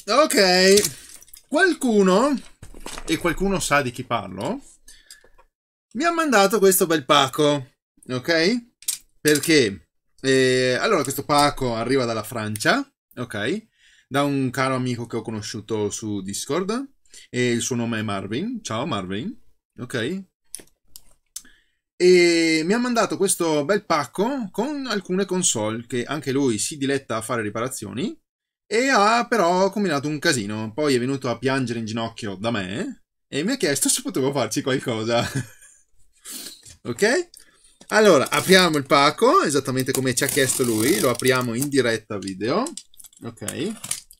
Ok, qualcuno, e qualcuno sa di chi parlo, mi ha mandato questo bel pacco, ok? Perché, allora, questo pacco arriva dalla Francia, ok? Da un caro amico che ho conosciuto su Discord, e il suo nome è Marvin. Ciao Marvin, ok? E mi ha mandato questo bel pacco con alcune console che anche lui si diletta a fare riparazioni e ha però combinato un casino. Poi è venuto a piangere in ginocchio da me e mi ha chiesto se potevo farci qualcosa. Ok? Allora, apriamo il pacco esattamente come ci ha chiesto lui, lo apriamo in diretta video. Ok?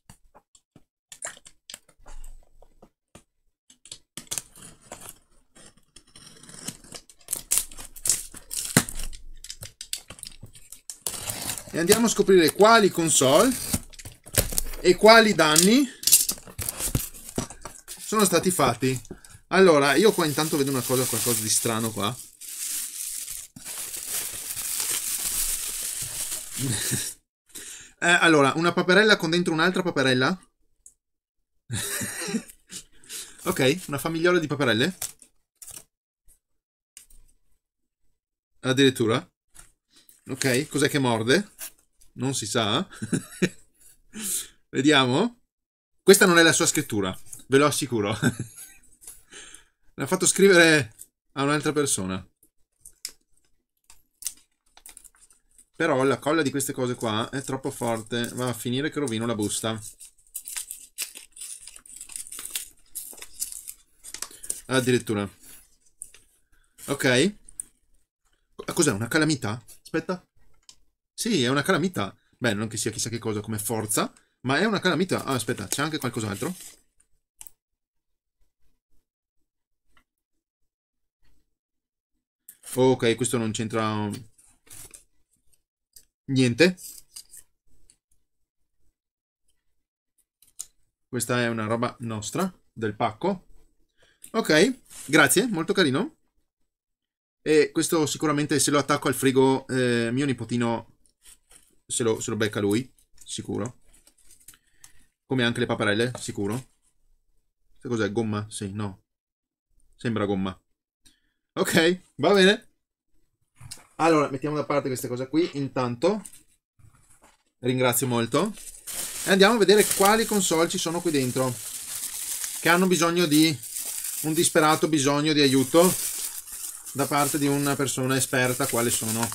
E andiamo a scoprire quali console e quali danni sono stati fatti. Allora, io qua intanto vedo qualcosa di strano qua. Allora, una paperella con dentro un'altra paperella. Ok, una famigliola di paperelle. Addirittura. Ok, cos'è che morde? Non si sa. Vediamo. Questa non è la sua scrittura, ve lo assicuro. L'ha fatto scrivere a un'altra persona. Però la colla di queste cose qua è troppo forte. Va a finire che rovino la busta. Addirittura. Ok. Cos'è? Una calamità? Aspetta. Sì, è una calamità. Beh, non che sia chissà che cosa come forza, ma è una calamità. Ah, aspetta, c'è anche qualcos'altro? Ok, questo non c'entra niente. Questa è una roba nostra, del pacco. Ok, grazie, molto carino. E questo sicuramente se lo attacco al frigo, mio nipotino se lo becca lui, sicuro. Come anche le paperelle, sicuro. Che cos'è? Gomma? Sì, no. Sembra gomma. Ok, va bene. Allora, mettiamo da parte queste cose qui. Intanto, ringrazio molto. E andiamo a vedere quali console ci sono qui dentro. Che hanno bisogno di... un disperato bisogno di aiuto da parte di una persona esperta. Quali sono?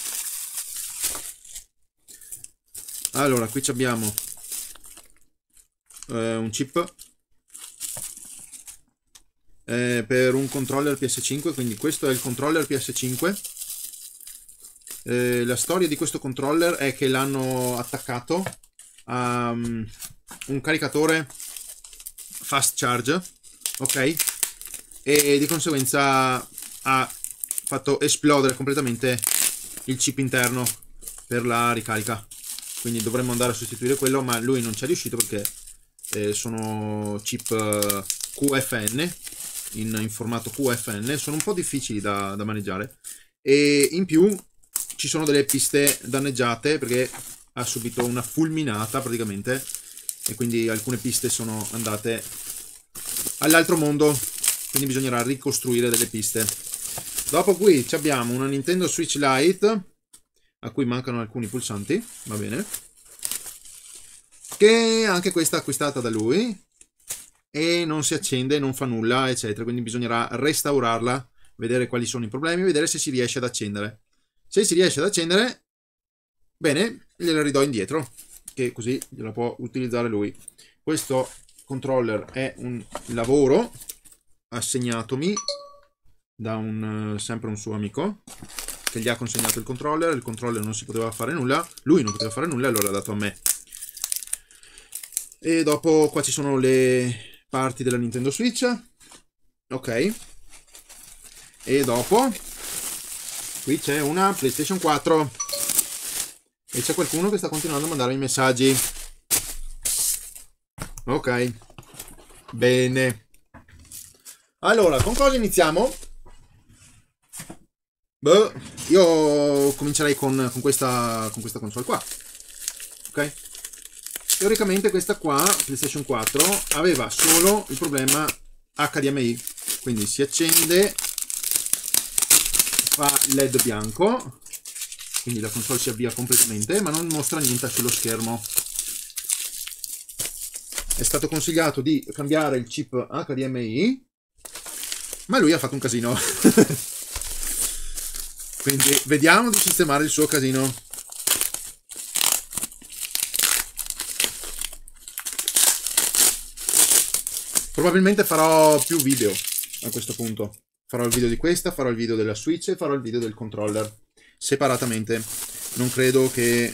Allora, qui abbiamo un chip per un controller PS5, quindi questo è il controller PS5. La storia di questo controller è che l'hanno attaccato a un caricatore fast charge, ok? E di conseguenza ha fatto esplodere completamente il chip interno per la ricarica. Quindi dovremmo andare a sostituire quello, ma lui non ci è riuscito perché sono chip QFN in formato QFN, sono un po' difficili da maneggiare e in più ci sono delle piste danneggiate perché ha subito una fulminata praticamente e quindi alcune piste sono andate all'altro mondo, quindi bisognerà ricostruire delle piste. Dopo qui abbiamo una Nintendo Switch Lite a cui mancano alcuni pulsanti, va bene, che anche questa è acquistata da lui e non si accende, non fa nulla, eccetera, quindi bisognerà restaurarla, vedere quali sono i problemi, vedere se si riesce ad accendere. Se si riesce ad accendere, bene, gliela ridò indietro, che così gliela può utilizzare lui. Questo controller è un lavoro assegnatomi da sempre un suo amico che gli ha consegnato il controller non si poteva fare nulla, lui non poteva fare nulla, allora l'ha dato a me. E dopo qua ci sono le parti della Nintendo Switch, ok, e dopo qui c'è una PlayStation 4 e c'è qualcuno che sta continuando a mandarmi messaggi. Ok, bene. Allora, con cosa iniziamo? Beh, io comincerei con questa console qua, ok? teoricamente questa qua, PlayStation 4, aveva solo il problema HDMI, quindi si accende, fa LED bianco, quindi la console si avvia completamente, ma non mostra niente sullo schermo. È stato consigliato di cambiare il chip HDMI, ma lui ha fatto un casino. Quindi vediamo di sistemare il suo casino. Probabilmente farò più video a questo punto. Farò il video di questa, farò il video della Switch e farò il video del controller separatamente. Non credo che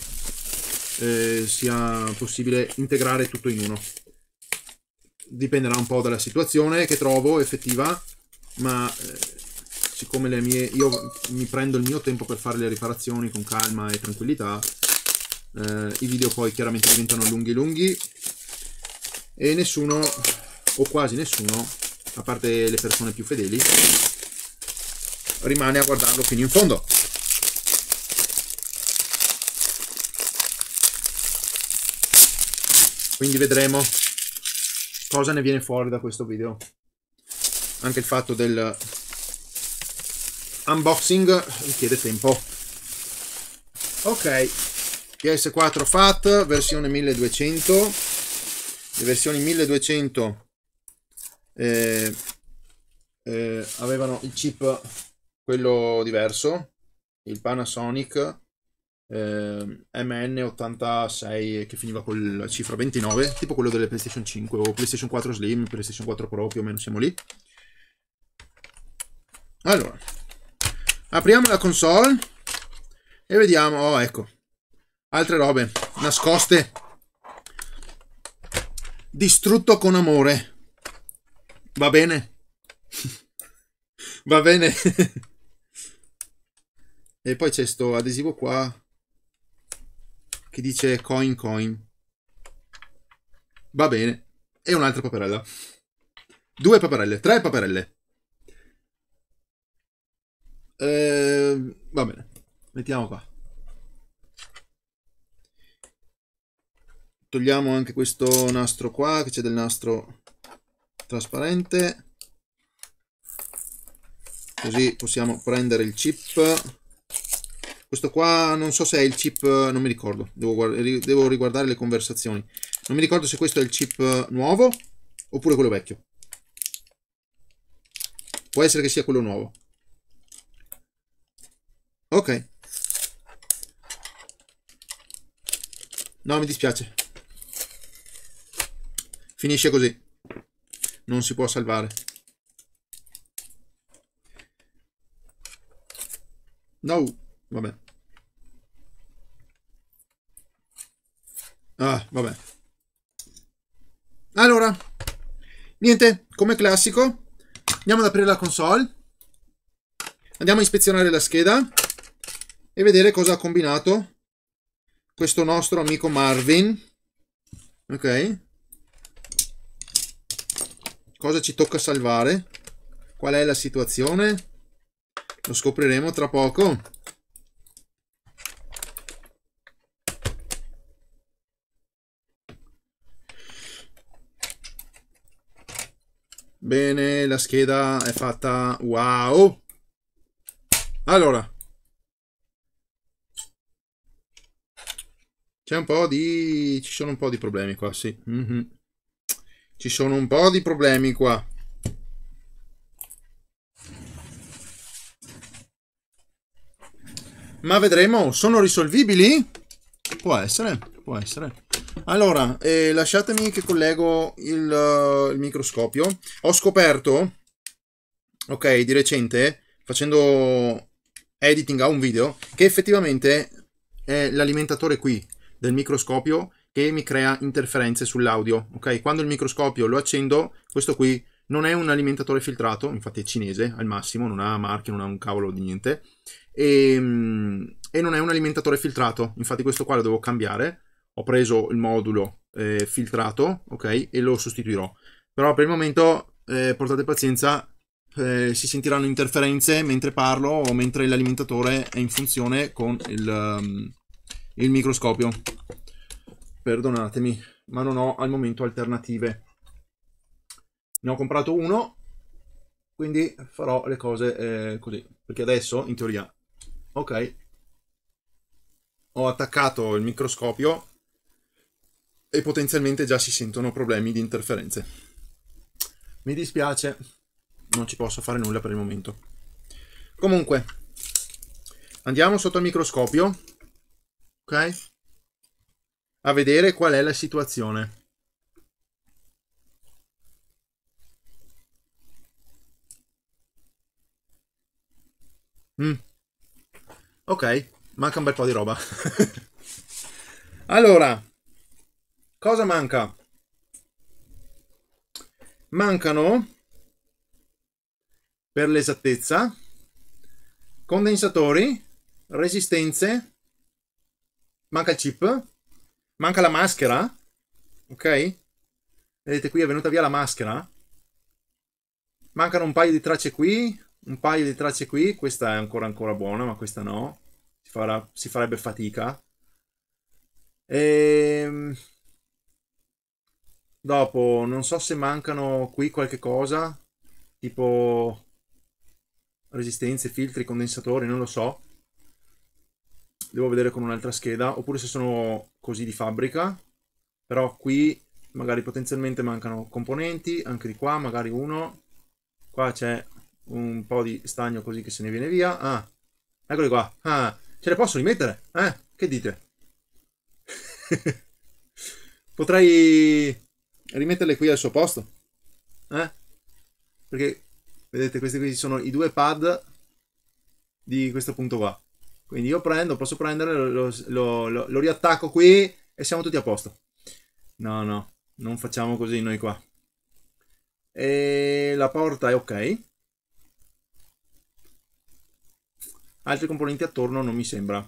sia possibile integrare tutto in uno. Dipenderà un po' dalla situazione che trovo effettiva, ma siccome io mi prendo il mio tempo per fare le riparazioni con calma e tranquillità, i video poi chiaramente diventano lunghi e nessuno, o quasi nessuno, a parte le persone più fedeli, rimane a guardarlo fino in fondo. Quindi vedremo cosa ne viene fuori da questo video. Anche il fatto del unboxing richiede tempo. Ok, PS4 FAT versione 1200. Le versioni 1200 avevano il chip quello diverso, il Panasonic MN86, che finiva con la cifra 29, tipo quello delle PlayStation 5 o PlayStation 4 Slim, PlayStation 4 Pro, più o meno siamo lì. Allora, apriamo la console e vediamo. Oh, ecco, altre robe nascoste. Distrutto con amore. Va bene? Va bene. E poi c'è sto adesivo qua che dice coin. Va bene. E un'altra paperella. 2 paperelle, 3 paperelle. Va bene. Mettiamo qua. Togliamo anche questo nastro qua, che c'è del nastro trasparente. Così possiamo prendere il chip. Questo qua non so se è il chip, non mi ricordo, devo riguardare le conversazioni. Non mi ricordo se questo è il chip nuovo oppure quello vecchio. Può essere che sia quello nuovo. Ok. No, mi dispiace. Finisce così. Non si può salvare. No, vabbè. Ah, vabbè. Allora, niente, come classico, andiamo ad aprire la console. Andiamo a ispezionare la scheda e vedere cosa ha combinato questo nostro amico Marvin. Ok. Cosa ci tocca salvare? Qual è la situazione? Lo scopriremo tra poco. Bene, la scheda è fatta. Wow! Allora, c'è un po' di... ci sono un po' di problemi qua, sì. Ci sono un po' di problemi qua. Ma vedremo, sono risolvibili? Può essere, può essere. Allora, lasciatemi che collego il microscopio. Ho scoperto, ok, di recente, facendo editing a un video, che effettivamente è l'alimentatore qui del microscopio che mi crea interferenze sull'audio. Ok, quando il microscopio lo accendo, questo qui non è un alimentatore filtrato, infatti è cinese al massimo, non ha marche, non ha un cavolo di niente, e non è un alimentatore filtrato, infatti questo qua lo devo cambiare. Ho preso il modulo filtrato, ok, e lo sostituirò, però per il momento portate pazienza, si sentiranno interferenze mentre parlo o mentre l'alimentatore è in funzione con il microscopio. Perdonatemi. ma non ho al momento alternative. Ne ho comprato uno, quindi farò le cose così, perché adesso in teoria, ok, ho attaccato il microscopio e potenzialmente già si sentono problemi di interferenze. Mi dispiace, non ci posso fare nulla per il momento. Comunque, andiamo sotto il microscopio, ok, a vedere qual è la situazione. Ok, manca un bel po' di roba. Allora, cosa manca? Mancano, per l'esattezza, condensatori, resistenze, manca il chip, manca la maschera, ok? Vedete qui è venuta via la maschera. Mancano un paio di tracce qui, un paio di tracce qui, questa è ancora buona, ma questa no, si farebbe fatica. Dopo, non so se mancano qui qualche cosa, tipo resistenze, filtri, condensatori, non lo so. Devo vedere con un'altra scheda, oppure se sono così di fabbrica. Però qui magari potenzialmente mancano componenti, anche di qua magari uno. Qua c'è un po' di stagno così che se ne viene via. Ah, eccoli qua. Ah, ce le posso rimettere? Che dite? Potrei rimetterle qui al suo posto. Perché, vedete, questi qui sono i due pad di questo punto qua. Quindi io posso prendere, lo riattacco qui e siamo tutti a posto. No, no, non facciamo così noi qua. E la porta è ok. Altri componenti attorno non mi sembra.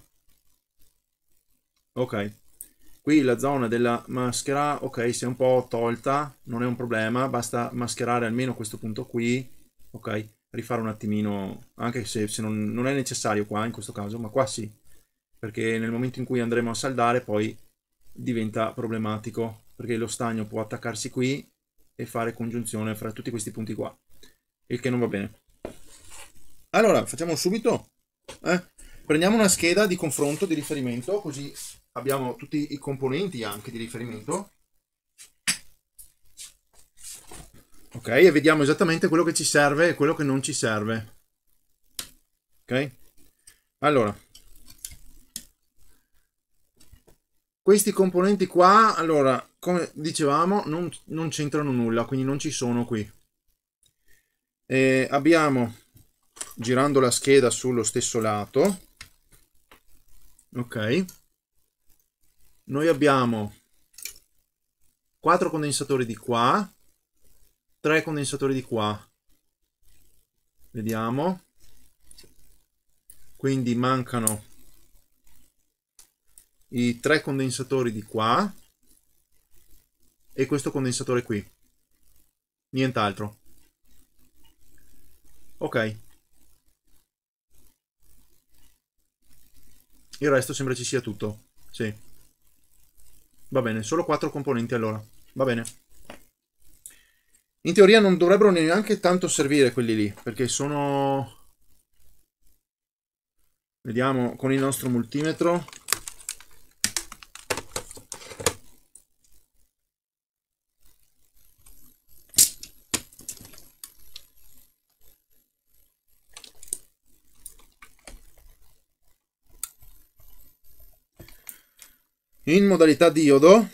Ok. Qui la zona della maschera, ok, si è un po' tolta, non è un problema, basta mascherare almeno questo punto qui, ok, rifare un attimino, anche se non è necessario qua in questo caso, ma qua sì, perché nel momento in cui andremo a saldare poi diventa problematico, perché lo stagno può attaccarsi qui e fare congiunzione fra tutti questi punti qua, il che non va bene. Allora, facciamo subito, prendiamo una scheda di confronto, di riferimento, così abbiamo tutti i componenti anche di riferimento. Ok, e vediamo esattamente quello che ci serve e quello che non ci serve. Ok? Allora, questi componenti qua, allora, come dicevamo, non c'entrano nulla, quindi non ci sono qui. E abbiamo, girando la scheda sullo stesso lato, ok, noi abbiamo 4 condensatori di qua, 3 condensatori di qua. Vediamo. Quindi mancano i 3 condensatori di qua e questo condensatore qui. Nient'altro. Ok. Il resto sembra ci sia tutto. Sì. Va bene, solo 4 componenti allora. Va bene. In teoria non dovrebbero neanche tanto servire quelli lì, perché sono... Vediamo con il nostro multimetro. In modalità diodo,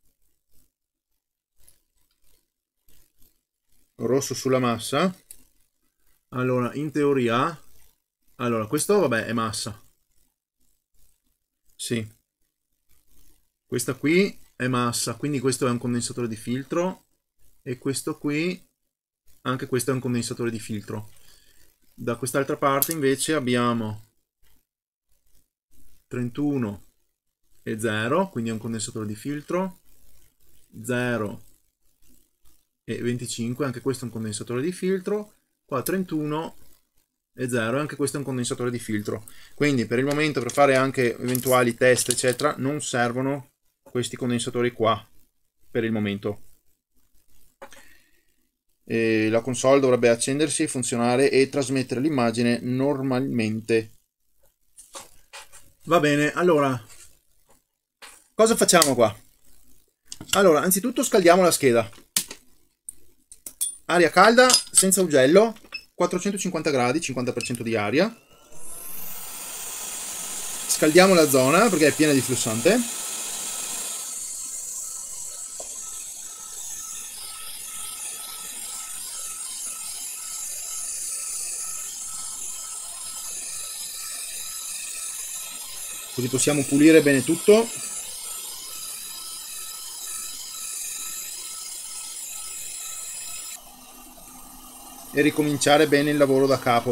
rosso sulla massa. Allora, in teoria, allora questo vabbè è massa. Sì. Questa qui è massa, quindi questo è un condensatore di filtro e questo qui, anche questo è un condensatore di filtro. Da quest'altra parte invece abbiamo 31 e 0, quindi è un condensatore di filtro, 0 e 25, anche questo è un condensatore di filtro, qua 31 e 0, anche questo è un condensatore di filtro. Quindi per il momento, per fare anche eventuali test eccetera, non servono questi condensatori qua, per il momento. E la console dovrebbe accendersi, funzionare e trasmettere l'immagine normalmente. Va bene, allora cosa facciamo qua? Allora, anzitutto scaldiamo la scheda. Aria calda, senza ugello, 450 gradi, 50% di aria. Scaldiamo la zona perché è piena di flussante. Così possiamo pulire bene tutto. E ricominciare bene il lavoro da capo,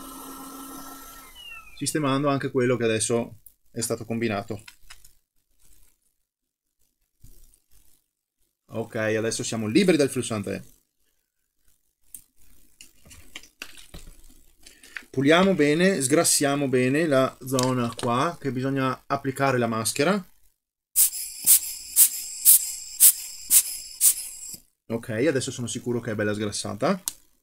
sistemando anche quello che adesso è stato combinato. Ok, adesso siamo liberi dal flussante. Puliamo bene, sgrassiamo bene la zona qua, che bisogna applicare la maschera. Ok, adesso sono sicuro che è bella sgrassata.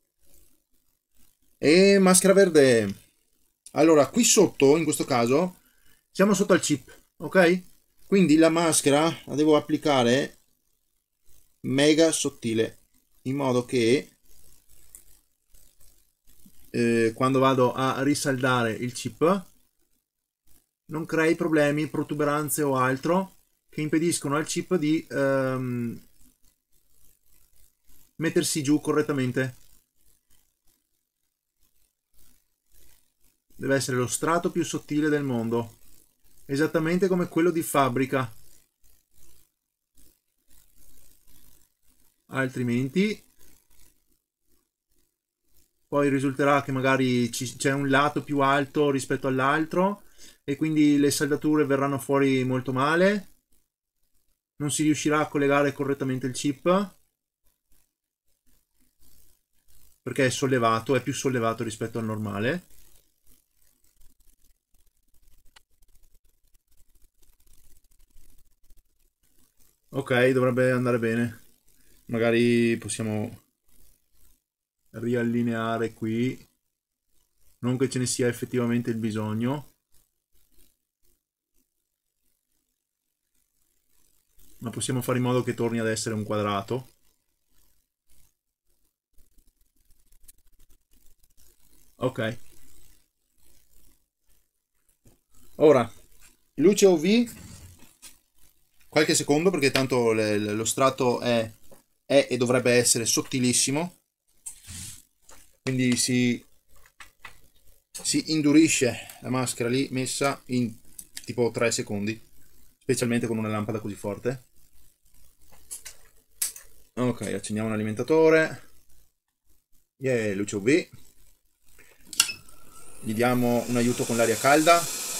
E maschera verde. Allora, qui sotto, in questo caso, siamo sotto al chip, ok? Quindi la maschera la devo applicare mega sottile, in modo che quando vado a risaldare il chip non crei problemi, protuberanze o altro che impediscono al chip di mettersi giù correttamente. Deve essere lo strato più sottile del mondo, esattamente come quello di fabbrica, altrimenti poi risulterà che magari c'è un lato più alto rispetto all'altro e quindi le saldature verranno fuori molto male, non si riuscirà a collegare correttamente il chip perché è sollevato, è più sollevato rispetto al normale. Ok, dovrebbe andare bene. Magari possiamo riallineare qui, non che ce ne sia effettivamente il bisogno, ma possiamo fare in modo che torni ad essere un quadrato. Ok. Ora, luce UV, qualche secondo perché tanto lo strato è e dovrebbe essere sottilissimo, quindi si indurisce la maschera lì messa in tipo 3 secondi, specialmente con una lampada così forte. Ok, accendiamo un alimentatore. Luce UV. Gli diamo un aiuto con l'aria calda.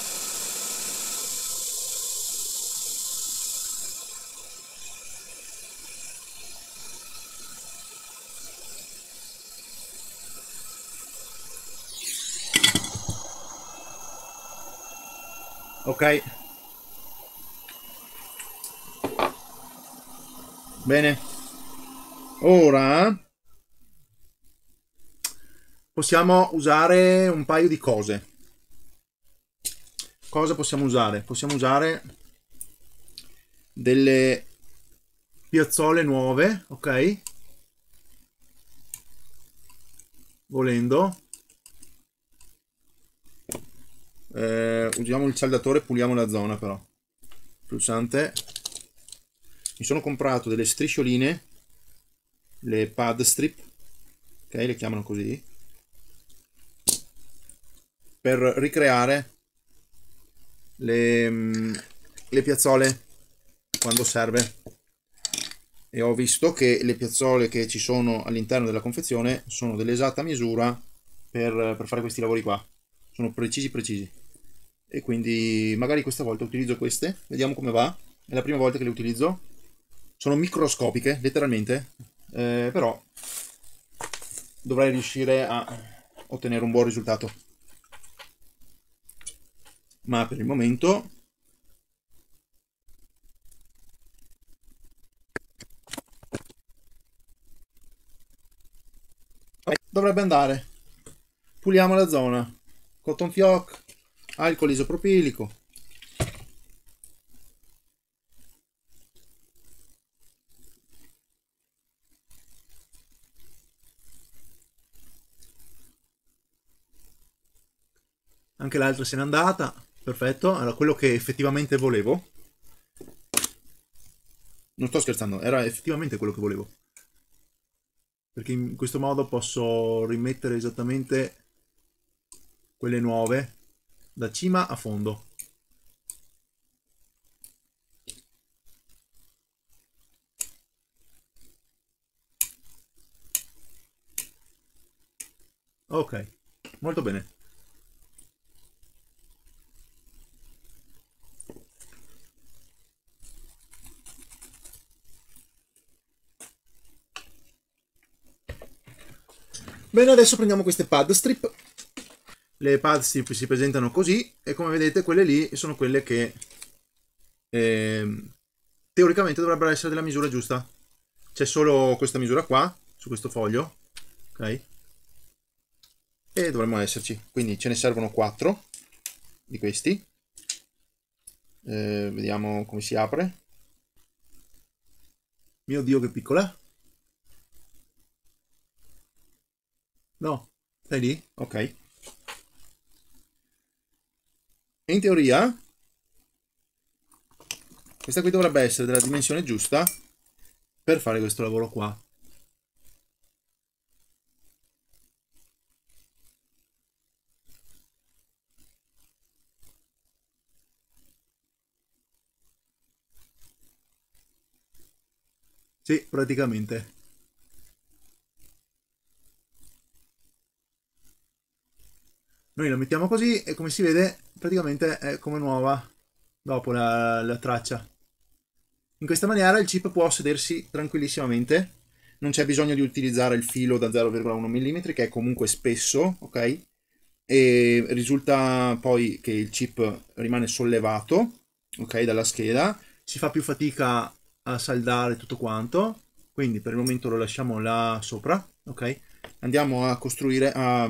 Ok. Bene. Ora possiamo usare un paio di cose. Cosa possiamo usare? Possiamo usare delle piazzole nuove, ok? Volendo. Usiamo il saldatore, puliamo la zona però. Pulsante. Mi sono comprato delle striscioline, le pad strip, ok, le chiamano così, per ricreare le piazzole quando serve. E ho visto che le piazzole che ci sono all'interno della confezione sono dell'esatta misura per fare questi lavori qua. Sono precisi. E quindi magari questa volta utilizzo queste, vediamo come va. È la prima volta che le utilizzo. Sono microscopiche, letteralmente, però dovrei riuscire a ottenere un buon risultato. Ma per il momento dovrebbe andare. Puliamo la zona. Cotton fioc, alcol isopropilico. Anche l'altra se n'è andata. Perfetto, era quello che effettivamente volevo. Non sto scherzando, era effettivamente quello che volevo. Perché in questo modo posso rimettere esattamente quelle nuove da cima a fondo. Ok, molto bene. Bene, adesso prendiamo queste pad strip. Le pad strip si presentano così e come vedete quelle lì sono quelle che teoricamente dovrebbero essere della misura giusta. C'è solo questa misura qua, su questo foglio, ok? E dovremmo esserci. Quindi ce ne servono 4 di questi. Vediamo come si apre. Mio Dio, che piccola. No, stai lì? Ok. E in teoria questa qui dovrebbe essere della dimensione giusta per fare questo lavoro qua. Sì, praticamente. Noi la mettiamo così e come si vede praticamente è come nuova dopo la traccia. In questa maniera il chip può sedersi tranquillissimamente, non c'è bisogno di utilizzare il filo da 0,1 mm che è comunque spesso, ok? E risulta poi che il chip rimane sollevato, ok, dalla scheda, si fa più fatica a saldare tutto quanto, quindi per il momento lo lasciamo là sopra, ok? Andiamo a costruire, a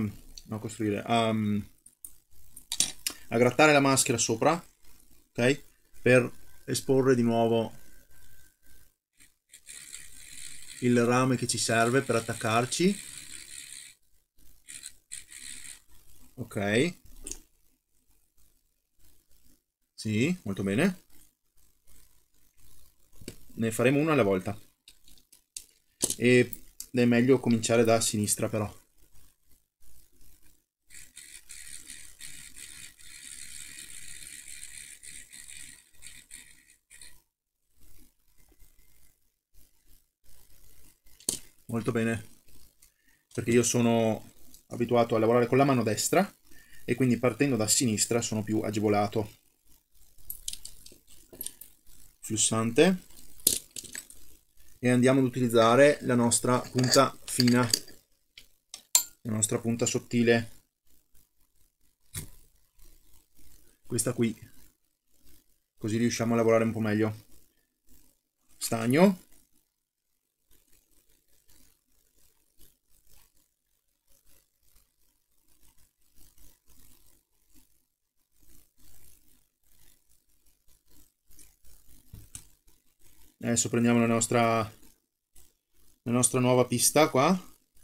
grattare la maschera sopra, ok? Per esporre di nuovo il rame che ci serve per attaccarci. Ok. Sì, molto bene. Ne faremo una alla volta. Ed è meglio cominciare da sinistra però. Molto bene. Perché io sono abituato a lavorare con la mano destra e quindi partendo da sinistra sono più agevolato. Flussante. E andiamo ad utilizzare la nostra punta fina, la nostra punta sottile, questa qui, così riusciamo a lavorare un po' meglio. Stagno. Adesso prendiamo la nostra nuova pista qua.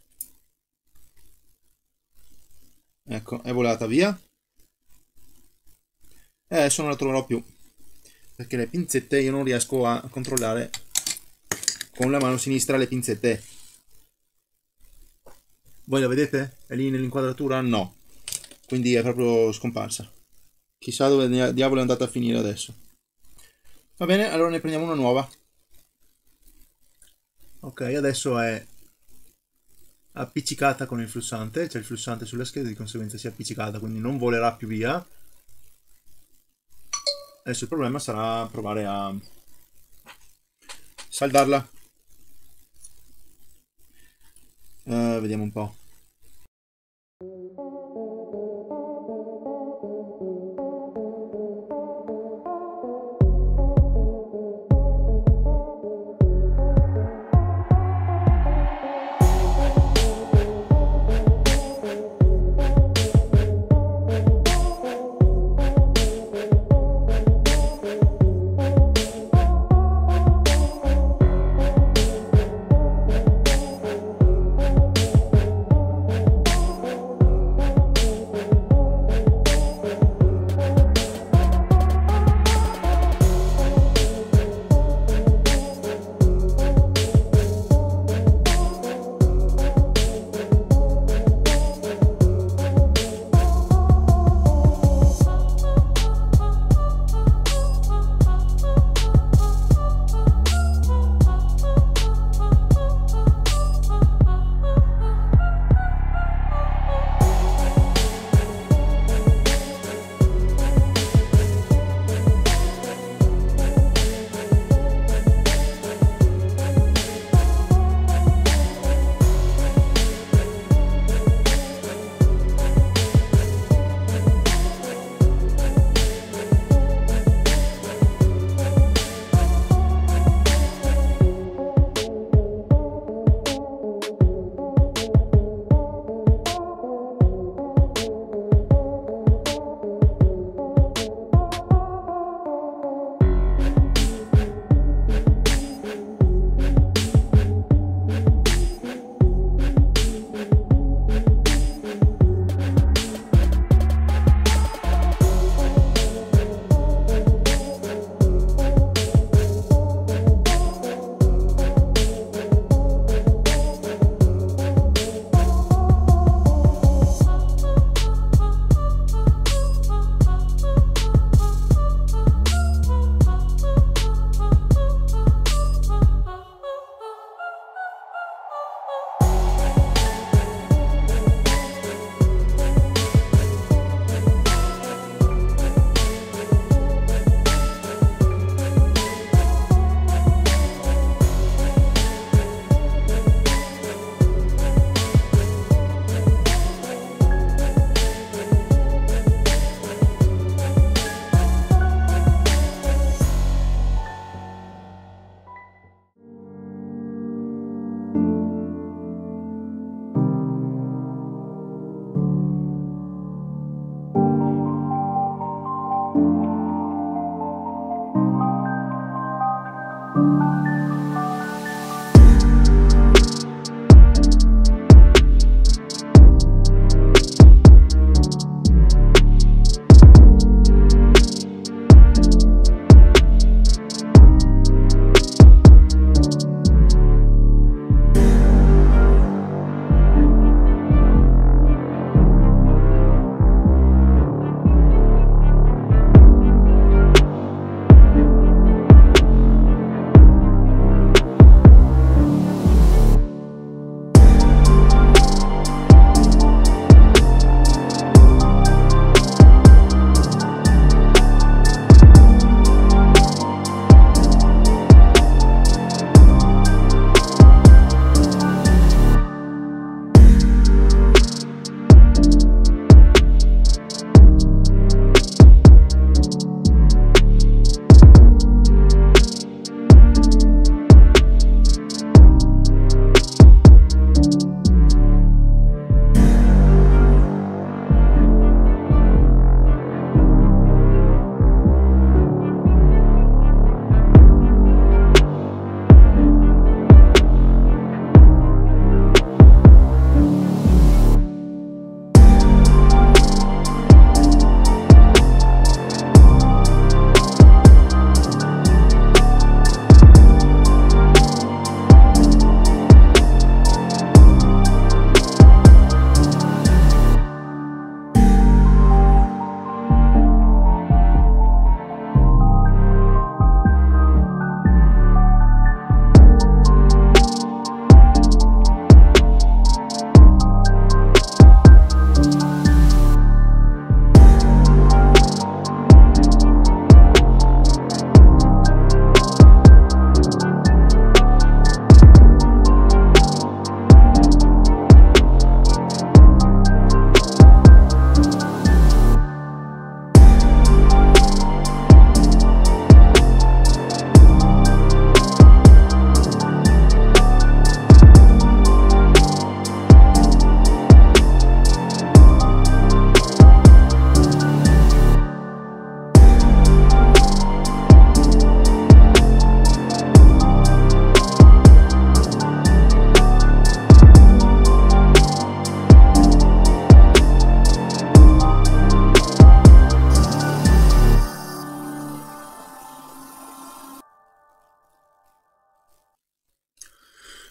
Ecco, è volata via. E adesso non la troverò più, perché le pinzette io non riesco a controllare con la mano sinistra le pinzette. Voi la vedete? È lì nell'inquadratura? No. Quindi è proprio scomparsa. Chissà dove diavolo è andata a finire adesso. Va bene, allora ne prendiamo una nuova. Ok, adesso è appiccicata con il flussante, c'è il flussante sulla scheda, di conseguenza si è appiccicata, quindi non volerà più via. Adesso il problema sarà provare a saldarla. Vediamo un po'.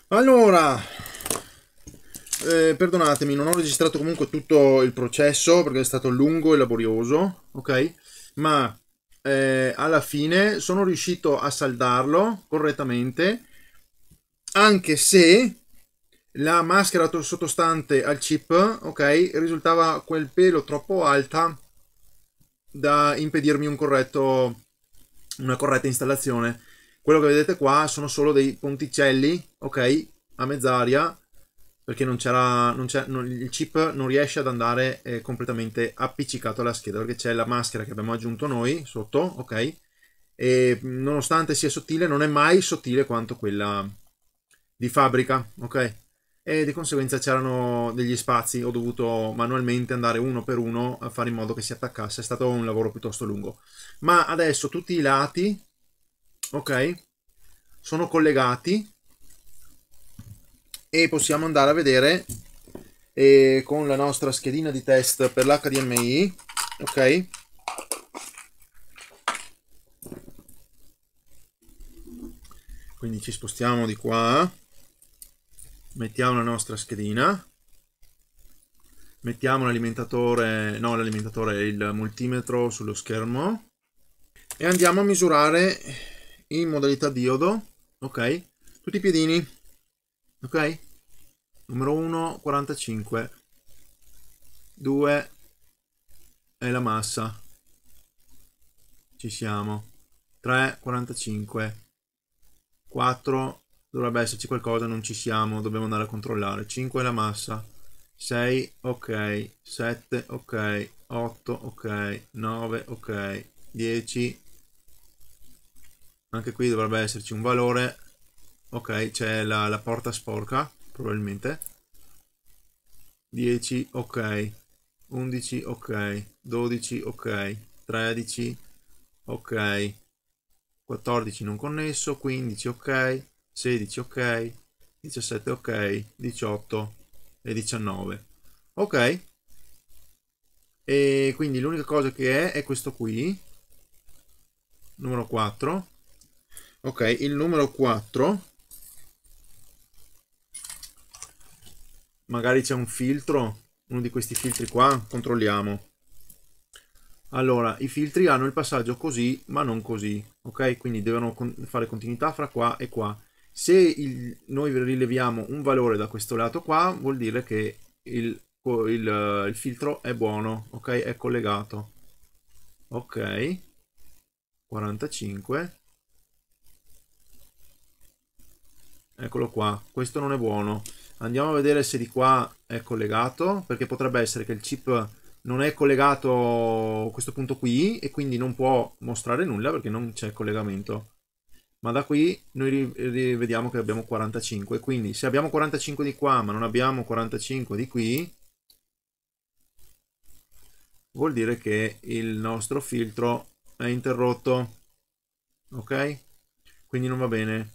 Allora, perdonatemi, non ho registrato comunque tutto il processo perché è stato lungo e laborioso, ok? Ma alla fine sono riuscito a saldarlo correttamente, anche se la maschera sottostante al chip, ok, risultava quel pelo troppo alta da impedirmi una corretta installazione. Quello che vedete qua sono solo dei ponticelli, ok, a mezz'aria, perché il chip non riesce ad andare completamente appiccicato alla scheda, perché c'è la maschera che abbiamo aggiunto noi sotto, ok, e nonostante sia sottile, non è mai sottile quanto quella di fabbrica, ok? E di conseguenza c'erano degli spazi, ho dovuto manualmente andare uno per uno a fare in modo che si attaccasse, è stato un lavoro piuttosto lungo. Ma adesso tutti i lati, ok, sono collegati e possiamo andare a vedere con la nostra schedina di test per l'HDMI, ok? Quindi ci spostiamo di qua, mettiamo la nostra schedina, mettiamo l'alimentatore, no l'alimentatore, il multimetro sullo schermo e andiamo a misurare in modalità diodo, ok? Tutti i piedini, ok? Numero 1, 45, 2 è la massa, ci siamo, 3, 45, 4 dovrebbe esserci qualcosa, non ci siamo, dobbiamo andare a controllare, 5 è la massa, 6 ok, 7 ok, 8 ok, 9 ok, 10, anche qui dovrebbe esserci un valore, ok, c'è la porta sporca probabilmente, 10 ok, 11 ok, 12 ok, 13 ok, 14 non connesso, 15 ok, 16 ok, 17 ok, 18 e 19 ok. E quindi l'unica cosa che è questo qui, numero 4, ok, il numero 4 magari c'è un filtro, uno di questi filtri qua, controlliamo. Allora, i filtri hanno il passaggio così, ma non così, ok? Quindi devono fare continuità fra qua e qua. Se noi rileviamo un valore da questo lato qua, vuol dire che il filtro è buono, ok? È collegato. Ok, 45. Eccolo qua, questo non è buono. Andiamo a vedere se di qua è collegato, perché potrebbe essere che il chip non è collegato a questo punto qui e quindi non può mostrare nulla perché non c'è collegamento. Ma da qui noi vediamo che abbiamo 45, quindi se abbiamo 45 di qua ma non abbiamo 45 di qui, vuol dire che il nostro filtro è interrotto, ok? Quindi non va bene.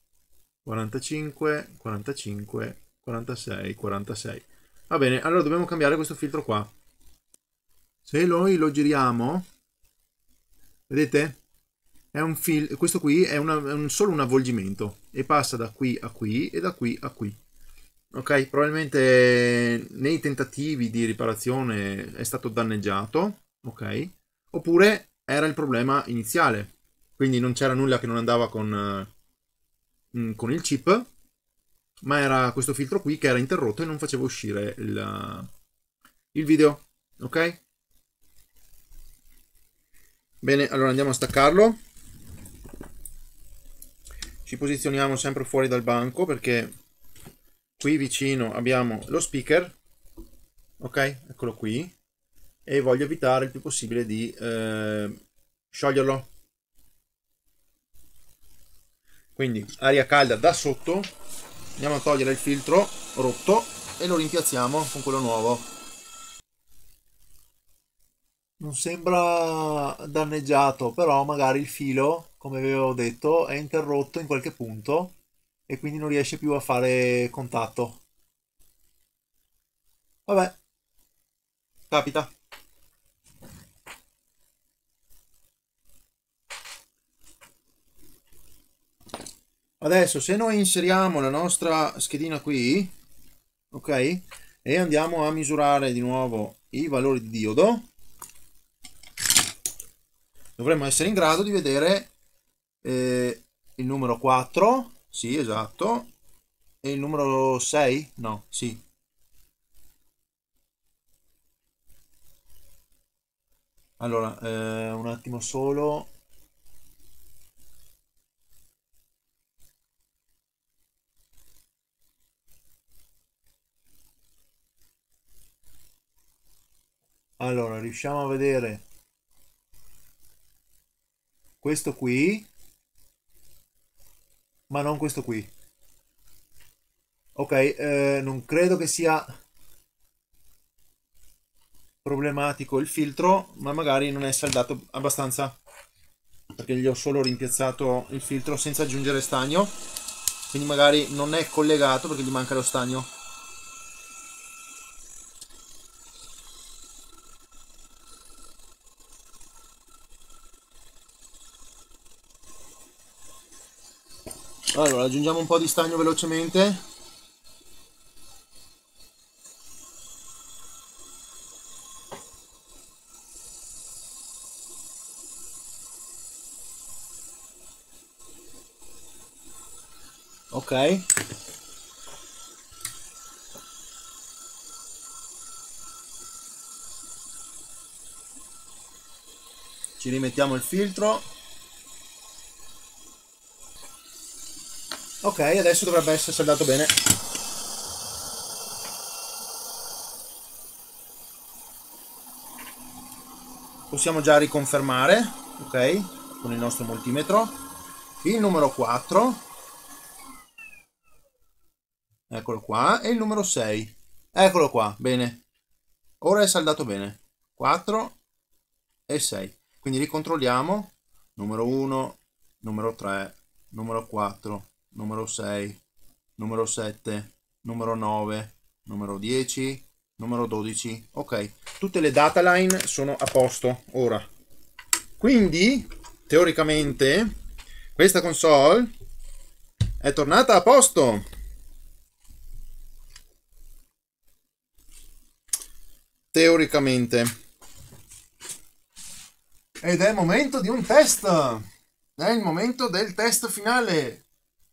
45, 45, 46, 46. Va bene, allora dobbiamo cambiare questo filtro qua. Se noi lo giriamo, vedete? È un questo qui è solo un avvolgimento e passa da qui a qui e da qui a qui. Ok, probabilmente nei tentativi di riparazione è stato danneggiato, ok? Oppure era il problema iniziale, quindi non c'era nulla che non andava con il chip, ma era questo filtro qui che era interrotto e non faceva uscire il video, ok? Bene, allora andiamo a staccarlo. Ci posizioniamo sempre fuori dal banco perché qui vicino abbiamo lo speaker, ok? Eccolo qui. E voglio evitare il più possibile di scioglierlo. Quindi aria calda da sotto, andiamo a togliere il filtro rotto e lo rimpiazziamo con quello nuovo. Non sembra danneggiato, però magari il filo, come avevo detto, è interrotto in qualche punto e quindi non riesce più a fare contatto. Vabbè, capita. Adesso se noi inseriamo la nostra schedina qui, ok, e andiamo a misurare di nuovo i valori di diodo, dovremmo essere in grado di vedere il numero 4, sì, esatto, e il numero 6, no, sì. Allora, un attimo solo. Allora, riusciamo a vedere questo qui, ma non questo qui. Ok, non credo che sia problematico il filtro, ma magari non è saldato abbastanza, perché gli ho solo rimpiazzato il filtro senza aggiungere stagno, quindi magari non è collegato perché gli manca lo stagno. Allora, aggiungiamo un po' di stagno velocemente. Ok. Ci rimettiamo il filtro. Ok, adesso dovrebbe essere saldato bene. Possiamo già riconfermare, ok, con il nostro multimetro. Il numero 4, eccolo qua, e il numero 6, eccolo qua, bene. Ora è saldato bene. 4 e 6. Quindi ricontrolliamo. Numero 1, numero 3, numero 4, numero 6, numero 7, numero 9, numero 10, numero 12. Ok, tutte le data line sono a posto ora. Quindi, teoricamente, questa console è tornata a posto. Teoricamente. Ed è il momento di un test. È il momento del test finale.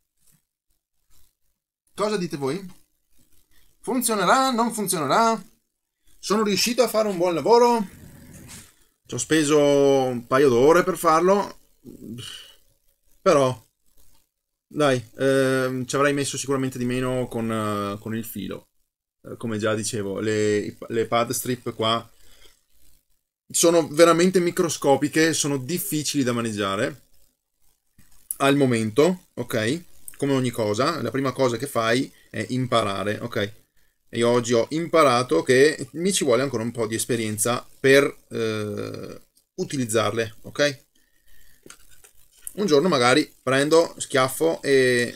Cosa dite voi? Funzionerà? Non funzionerà? Sono riuscito a fare un buon lavoro? Ci ho speso un paio d'ore per farlo. Però, dai, ci avrei messo sicuramente di meno con il filo. Come già dicevo, le pad strip qua sono veramente microscopiche, sono difficili da maneggiare al momento, ok? Come ogni cosa, la prima cosa che fai è imparare, ok? E io oggi ho imparato che mi ci vuole ancora un po' di esperienza per utilizzarle, ok? Un giorno magari prendo, schiaffo e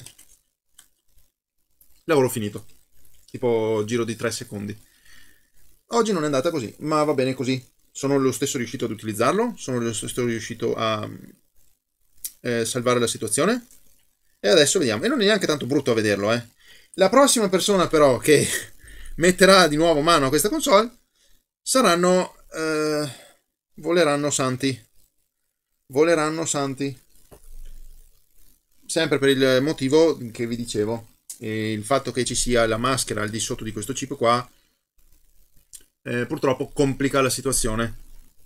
lavoro finito, tipo giro di 3 secondi. Oggi non è andata così, ma va bene così. Sono lo stesso riuscito ad utilizzarlo, sono lo stesso riuscito a salvare la situazione. E adesso vediamo. E non è neanche tanto brutto a vederlo, eh. La prossima persona però che metterà di nuovo mano a questa console saranno... voleranno santi. Voleranno santi. Sempre per il motivo che vi dicevo. E il fatto che ci sia la maschera al di sotto di questo chip qua purtroppo complica la situazione.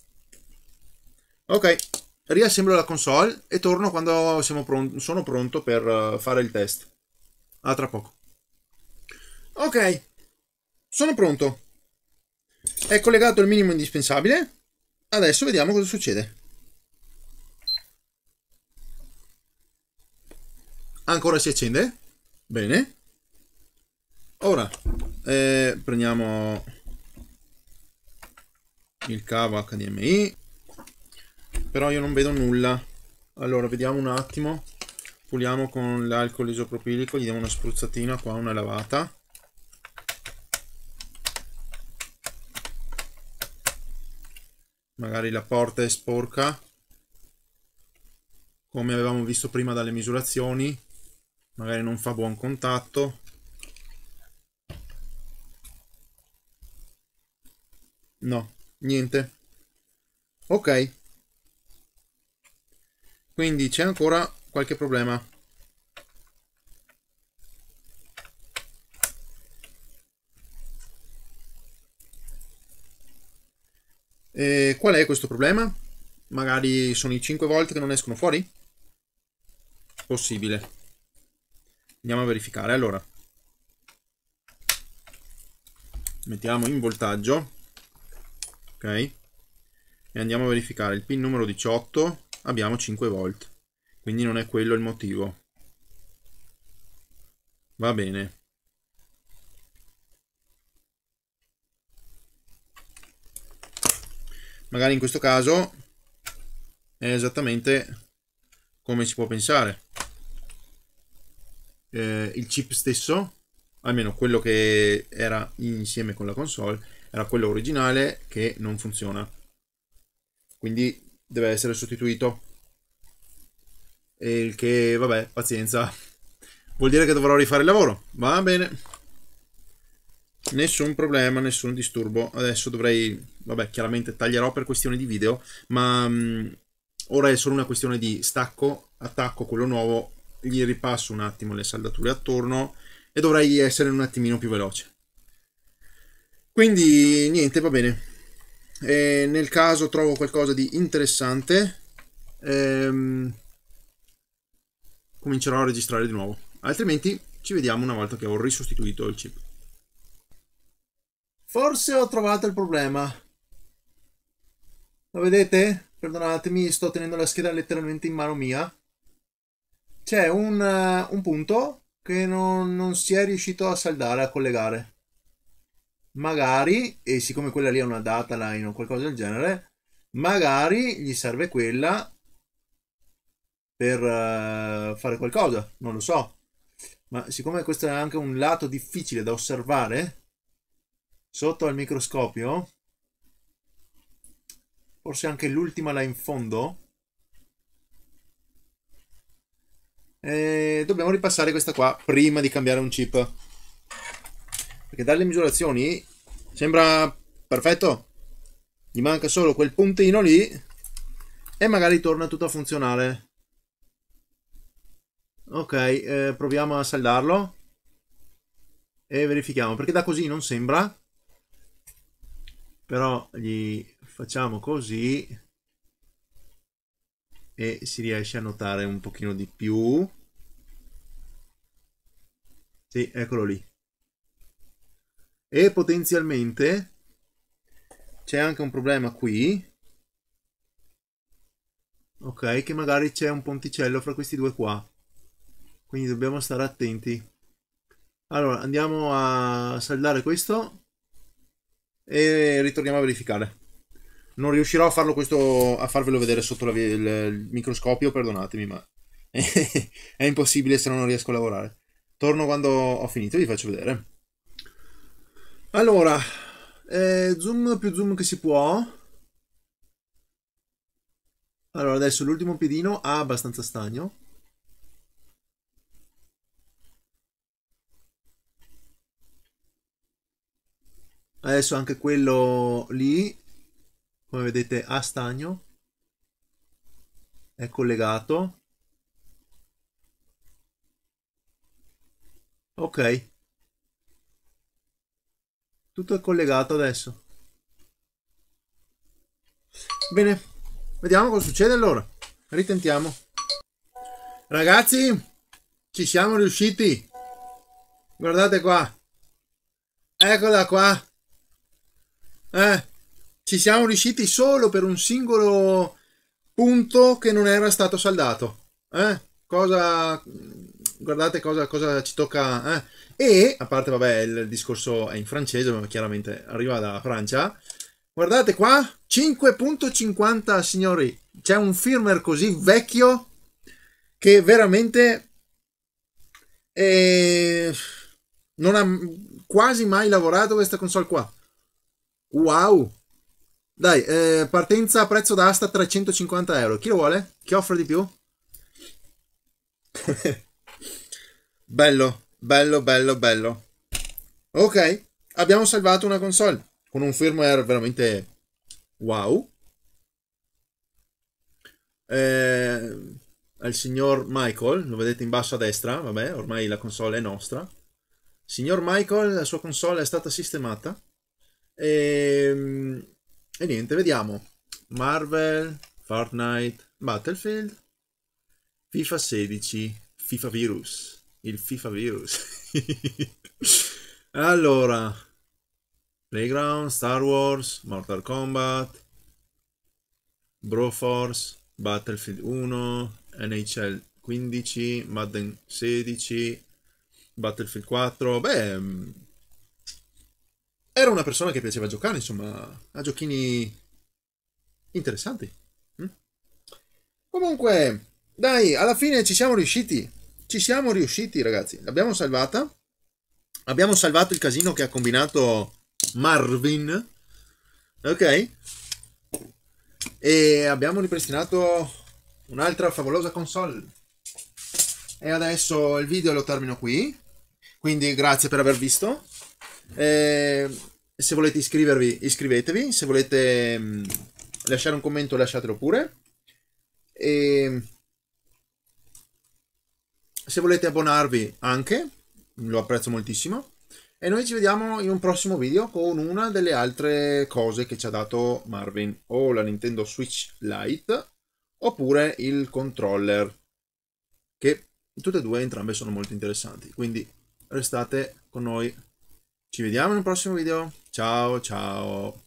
Ok, riassemblo la console e torno quando sono pronto per fare il test. A tra poco. Ok, sono pronto. È collegato il minimo indispensabile. Adesso vediamo cosa succede. Ancora si accende. Bene. Ora prendiamo il cavo HDMI. Però io non vedo nulla. Allora vediamo un attimo. Puliamo con l'alcol isopropilico. Gli diamo una spruzzatina qua, una lavata. Magari la porta è sporca, come avevamo visto prima dalle misurazioni. magari non fa buon contatto. No, niente. Ok, quindi c'è ancora qualche problema. Qual è questo problema? Magari sono i 5 volt che non escono fuori? Possibile. Andiamo a verificare. Allora, mettiamo in voltaggio, ok, e andiamo a verificare il pin numero 18. Abbiamo 5 volt, quindi non è quello il motivo. Va bene. Magari in questo caso è esattamente come si può pensare. Il chip stesso, almeno quello che era insieme con la console, era quello originale che non funziona, quindi deve essere sostituito. E il che, vabbè, pazienza, vuol dire che dovrò rifare il lavoro. Va bene, nessun problema, nessun disturbo. Adesso dovrei, vabbè, chiaramente taglierò per questione di video, ma ora è solo una questione di stacco, attacco quello nuovo, gli ripasso un attimo le saldature attorno e dovrei essere un attimino più veloce. Quindi niente, va bene. Nel caso trovo qualcosa di interessante, comincerò a registrare di nuovo, altrimenti ci vediamo una volta che ho risostituito il chip. Forse ho trovato il problema. Lo vedete? Perdonatemi, sto tenendo la scheda letteralmente in mano mia. C'è un punto che non si è riuscito a saldare, a collegare. Magari, e siccome quella lì è una data line o qualcosa del genere, magari gli serve quella per fare qualcosa, non lo so. Ma siccome questo è anche un lato difficile da osservare sotto al microscopio, forse anche l'ultima là in fondo, dobbiamo ripassare questa qua prima di cambiare un chip, perché dalle misurazioni sembra perfetto, gli manca solo quel puntino lì e magari torna tutto a funzionare. Ok, proviamo a saldarlo e verifichiamo, perché da così non sembra, però gli facciamo così e si riesce a notare un pochino di più. Sì, eccolo lì. E potenzialmente c'è anche un problema qui, ok, che magari c'è un ponticello fra questi due qua, quindi dobbiamo stare attenti. Allora andiamo a saldare questo e ritorniamo a verificare. Non riuscirò a farlo questo, a farvelo vedere sotto il microscopio, perdonatemi, ma è impossibile se no non riesco a lavorare. Torno quando ho finito e vi faccio vedere. Allora, zoom più zoom che si può. Allora, adesso l'ultimo piedino ha abbastanza stagno. Adesso anche quello lì, come vedete, ha stagno. È collegato. Ok. Tutto è collegato adesso. Bene, vediamo cosa succede allora. Ritentiamo. Ragazzi, ci siamo riusciti. Guardate qua. Eccola qua. Ci siamo riusciti solo per un singolo punto che non era stato saldato. Cosa... Guardate cosa ci tocca. E, a parte, vabbè, il discorso è in francese, ma chiaramente arriva dalla Francia. Guardate qua, 5.50 signori. C'è un firmware così vecchio che veramente non ha quasi mai lavorato questa console qua. Wow. Dai, partenza a prezzo d'asta 350 euro. Chi lo vuole? Chi offre di più? Bello, bello, bello, bello. Ok, abbiamo salvato una console con un firmware veramente wow. Al signor Michael, lo vedete in basso a destra, vabbè, ormai la console è nostra. Signor Michael, la sua console è stata sistemata. E niente, vediamo. Marvel, Fortnite, Battlefield, FIFA 16, FIFA Virus. Il FIFA Virus. Allora, Playground, Star Wars, Mortal Kombat, Broforce, Battlefield 1, NHL 15, Madden 16, Battlefield 4. Beh, era una persona che piaceva giocare, insomma, a giochini interessanti. Mm? Comunque, dai, alla fine ci siamo riusciti. Ci siamo riusciti, ragazzi. L'abbiamo salvata. Abbiamo salvato il casino che ha combinato Marvin. Ok? E abbiamo ripristinato un'altra favolosa console. E adesso il video lo termino qui. Quindi grazie per aver visto. Se volete iscrivervi, iscrivetevi. Se volete lasciare un commento, lasciatelo pure. E se volete abbonarvi anche, lo apprezzo moltissimo. E noi ci vediamo in un prossimo video con una delle altre cose che ci ha dato Marvin, o la Nintendo Switch Lite, oppure il controller, che tutte e due, entrambe sono molto interessanti. Quindi restate con noi. Ci vediamo in un prossimo video. Ciao ciao.